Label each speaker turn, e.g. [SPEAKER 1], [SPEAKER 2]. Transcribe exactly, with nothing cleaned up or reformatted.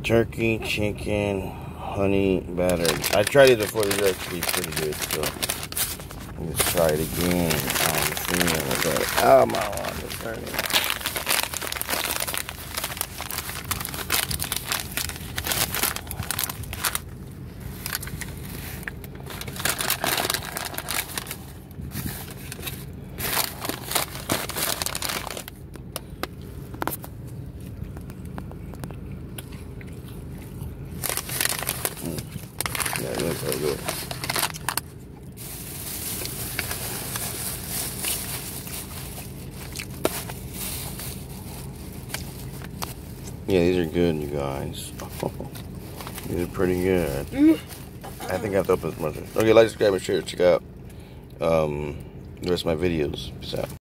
[SPEAKER 1] Turkey, chicken, honey battered. I tried it before. These are actually pretty good. So let's try it again. Um, see, oh my God, it's turning. Yeah, it looks so good. Yeah, these are good, you guys. These are pretty good. I think I have to open this much. Okay, like, subscribe, and share. Check out um, the rest of my videos. Peace out.